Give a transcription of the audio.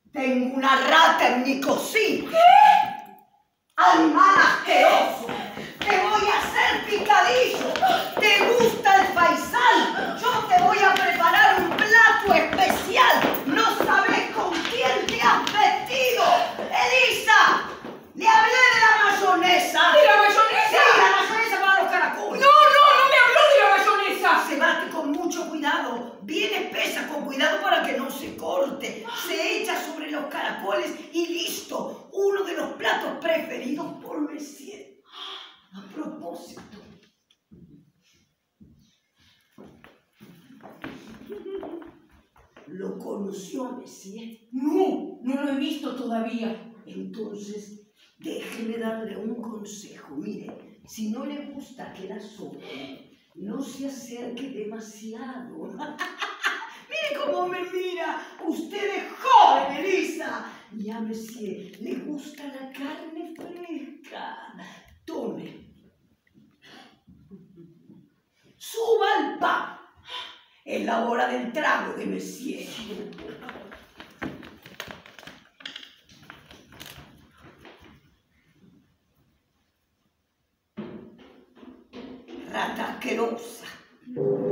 Tengo una rata en mi cocina. ¿Qué? Animal asqueroso. Te voy a hacer picadillo. ¿Te gusta el faisal? Yo te voy a preparar un plato especial. No sabes con quién te has vestido. Elisa, le hablé de la mayonesa. ¿De la mayonesa? Sí, la mayonesa para los caracoles. No me habló de la mayonesa. Se bate con mucho cuidado. Bien espesa, con cuidado para que no se corte. Se echa sobre los caracoles y listo. Uno de los platos preferidos por Messier. A propósito. ¿Lo conoció Messier? No lo he visto todavía. Entonces, déjeme darle un consejo. Mire, si no le gusta que la sope, no se acerque demasiado. Mire cómo me mira. Usted es joven, Elisa. Y a Messier le gusta la carne fresca. Tome. Suba al pan. Es la hora del trago de Messier. Rata asquerosa.